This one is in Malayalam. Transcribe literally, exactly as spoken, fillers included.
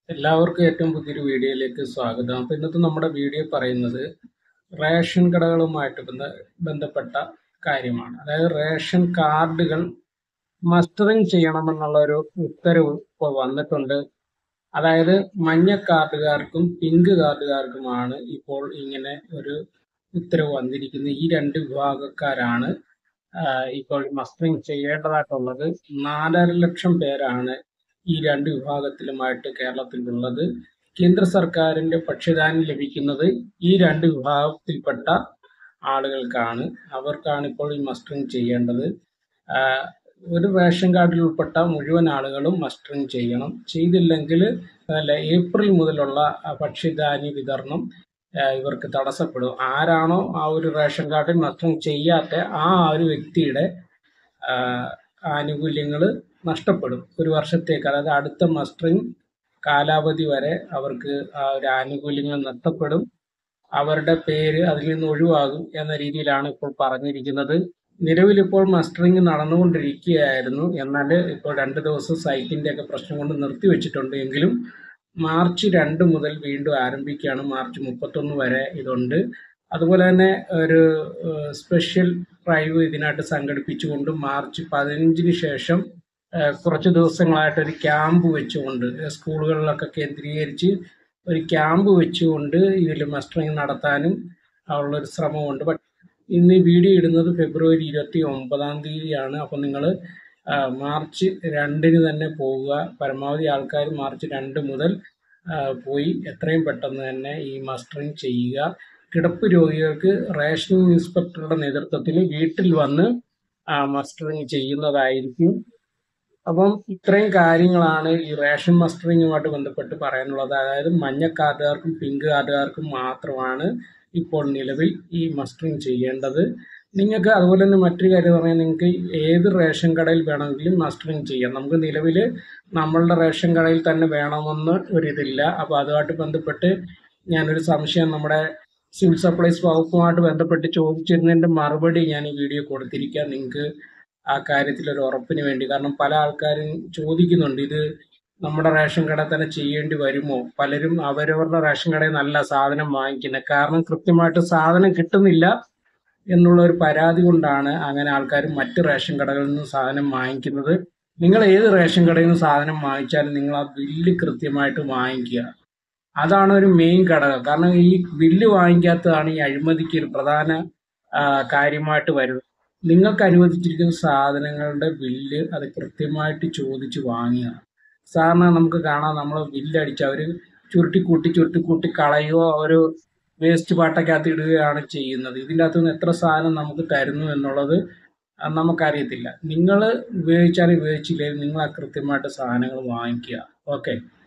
എല്ലാവർക്കും ഏറ്റവും പുതിയൊരു വീഡിയോയിലേക്ക് സ്വാഗതം. അപ്പോൾ ഇന്നത്തെ നമ്മുടെ വീഡിയോ പറയുന്നത് റേഷൻ കടകളുമായിട്ട് ബന്ധ ബന്ധപ്പെട്ട കാര്യമാണ്. അതായത് റേഷൻ കാർഡുകൾ മസ്റ്ററിങ് ചെയ്യണമെന്നുള്ള ഒരു ഉത്തരവ് ഇപ്പോൾ വന്നിട്ടുണ്ട്. അതായത് മഞ്ഞ കാർഡുകാർക്കും പിങ്ക് കാർഡുകാർക്കുമാണ് ഇപ്പോൾ ഇങ്ങനെ ഒരു ഉത്തരവ് വന്നിരിക്കുന്നത്. ഈ രണ്ട് വിഭാഗക്കാരാണ് ഇപ്പോൾ മസ്റ്ററിങ് ചെയ്യേണ്ടതായിട്ടുള്ളത്. നാലര ലക്ഷം പേരാണ് ഈ രണ്ട് വിഭാഗത്തിലുമായിട്ട് കേരളത്തിലുള്ളത്. കേന്ദ്ര സർക്കാരിന്റെ പക്ഷിദാനം ലഭിക്കുന്നത് ഈ രണ്ട് വിഭാഗത്തിൽപ്പെട്ട ആളുകൾക്കാണ്. അവർക്കാണ് ഇപ്പോൾ ഈ മസ്റ്ററിങ് ചെയ്യേണ്ടത്. ഒരു റേഷൻ കാർഡിൽ ഉൾപ്പെട്ട മുഴുവൻ ആളുകളും മസ്റ്ററിങ് ചെയ്യണം. ചെയ്തില്ലെങ്കിൽ അല്ല ഏപ്രിൽ മുതലുള്ള ഭക്ഷ്യധാന്യ വിതരണം ഇവർക്ക് തടസ്സപ്പെടും. ആരാണോ ആ ഒരു റേഷൻ കാർഡിൽ മസ്റ്ററിങ് ചെയ്യാത്ത ആ ഒരു വ്യക്തിയുടെ ആനുകൂല്യങ്ങൾ നഷ്ടപ്പെടും ഒരു വർഷത്തേക്ക്. അതായത് അടുത്ത മസ്റ്ററിങ് കാലാവധി വരെ അവർക്ക് ആ ഒരു ആനുകൂല്യങ്ങൾ നഷ്ടപ്പെടും. അവരുടെ പേര് അതിൽ നിന്ന് ഒഴിവാകും എന്ന രീതിയിലാണ് ഇപ്പോൾ പറഞ്ഞിരിക്കുന്നത്. നിലവിൽ ഇപ്പോൾ മസ്റ്ററിങ് നടന്നുകൊണ്ടിരിക്കുകയായിരുന്നു. എന്നാൽ ഇപ്പോൾ രണ്ട് ദിവസം സൈറ്റിൻ്റെ ഒക്കെ പ്രശ്നം കൊണ്ട് നിർത്തിവെച്ചിട്ടുണ്ട്. എങ്കിലും മാർച്ച് രണ്ട് മുതൽ വീണ്ടും ആരംഭിക്കുകയാണ്. മാർച്ച് മുപ്പത്തൊന്ന് വരെ ഇതുണ്ട്. അതുപോലെ തന്നെ ഒരു സ്പെഷ്യൽ ഡ്രൈവ് ഇതിനായിട്ട് സംഘടിപ്പിച്ചുകൊണ്ട് മാർച്ച് പതിനഞ്ചിന് ശേഷം കുറച്ച് ദിവസങ്ങളായിട്ട് ഒരു ക്യാമ്പ് വെച്ചുകൊണ്ട് സ്കൂളുകളിലൊക്കെ കേന്ദ്രീകരിച്ച് ഒരു ക്യാമ്പ് വെച്ചുകൊണ്ട് ഇതിൽ മസ്റ്ററിങ് നടത്താനും ഉള്ളൊരു ശ്രമമുണ്ട്. ബട്ട് ഇന്ന് ഈ വീഡിയോ ഇടുന്നത് ഫെബ്രുവരി ഇരുപത്തി ഒമ്പതാം തീയതിയാണ്. അപ്പം നിങ്ങൾ മാർച്ച് രണ്ടിന് തന്നെ പോവുക. പരമാവധി ആൾക്കാർ മാർച്ച് രണ്ട് മുതൽ പോയി എത്രയും പെട്ടെന്ന് തന്നെ ഈ മസ്റ്ററിങ് ചെയ്യുക. കിടപ്പ് രോഗികൾക്ക് റേഷനിങ് ഇൻസ്പെക്ടറുടെ നേതൃത്വത്തിൽ വീട്ടിൽ വന്ന് മസ്റ്ററിങ് ചെയ്യുന്നതായിരിക്കും. അപ്പം ഇത്രയും കാര്യങ്ങളാണ് ഈ റേഷൻ മസ്റ്ററിങ്ങുമായിട്ട് ബന്ധപ്പെട്ട് പറയാനുള്ളത്. അതായത് മഞ്ഞ കാർഡുകാർക്കും പിങ്ക് കാർഡുകാർക്കും മാത്രമാണ് ഇപ്പോൾ നിലവിൽ ഈ മസ്റ്ററിങ് ചെയ്യേണ്ടത്. നിങ്ങൾക്ക് അതുപോലെ തന്നെ മറ്റൊരു കാര്യം പറഞ്ഞാൽ നിങ്ങൾക്ക് ഏത് റേഷൻ കടയിൽ വേണമെങ്കിലും മസ്റ്ററിങ് ചെയ്യാം. നമുക്ക് നിലവിൽ നമ്മളുടെ റേഷൻ കടയിൽ തന്നെ വേണമെന്ന് ഒരിതില്ല. അപ്പോൾ അതുമായിട്ട് ബന്ധപ്പെട്ട് ഞാനൊരു സംശയം നമ്മുടെ സിവിൽ സപ്ലൈസ് വകുപ്പുമായിട്ട് ബന്ധപ്പെട്ട് ചോദിച്ചിരുന്നതിൻ്റെ മറുപടി ഞാൻ ഈ വീഡിയോ കൊടുത്തിരിക്കാം നിങ്ങൾക്ക് ആ കാര്യത്തിൽ ഒരു ഉറപ്പിന് വേണ്ടി. കാരണം പല ആൾക്കാരും ചോദിക്കുന്നുണ്ട് ഇത് നമ്മുടെ റേഷൻ കട തന്നെ ചെയ്യേണ്ടി വരുമോ. പലരും അവരവരുടെ റേഷൻ കടയിൽ നല്ല സാധനം വാങ്ങിക്കുന്നത്. കാരണം കൃത്യമായിട്ട് സാധനം കിട്ടുന്നില്ല എന്നുള്ള ഒരു പരാതി കൊണ്ടാണ് അങ്ങനെ ആൾക്കാർ മറ്റ് റേഷൻ കടകളിൽ നിന്ന് സാധനം വാങ്ങിക്കുന്നത്. നിങ്ങൾ ഏത് റേഷൻ കടയിൽ നിന്ന് സാധനം വാങ്ങിച്ചാലും നിങ്ങൾ ആ ബില്ല് കൃത്യമായിട്ട് വാങ്ങിക്കുക. അതാണ് ഒരു മെയിൻ ഘടകം. കാരണം ഈ ബില്ല് വാങ്ങിക്കാത്തതാണ് ഈ അഴിമതിക്ക് ഒരു പ്രധാന കാര്യമായിട്ട് വരുന്നത്. നിങ്ങൾക്ക് അനുവദിച്ചിരിക്കുന്ന സാധനങ്ങളുടെ ബില്ല് അത് കൃത്യമായിട്ട് ചോദിച്ച് വാങ്ങുക. സാധാരണ നമുക്ക് കാണാം നമ്മൾ ബില്ലടിച്ച് അവർ ചുരുട്ടിക്കൂട്ടി ചുരുട്ടിക്കൂട്ടി കളയുകയോ ഒരു വേസ്റ്റ് പാട്ടക്കകത്ത് ഇടുകയാണ് ചെയ്യുന്നത്. ഇതിൻ്റെ അകത്ത് നിന്ന് എത്ര സാധനം നമുക്ക് തരുന്നു എന്നുള്ളത് നമുക്കറിയത്തില്ല. നിങ്ങൾ ഉപയോഗിച്ചാലും ഉപയോഗിച്ചില്ലെങ്കിൽ നിങ്ങൾ ആ കൃത്യമായിട്ട് സാധനങ്ങൾ വാങ്ങിക്കുക. ഓക്കെ.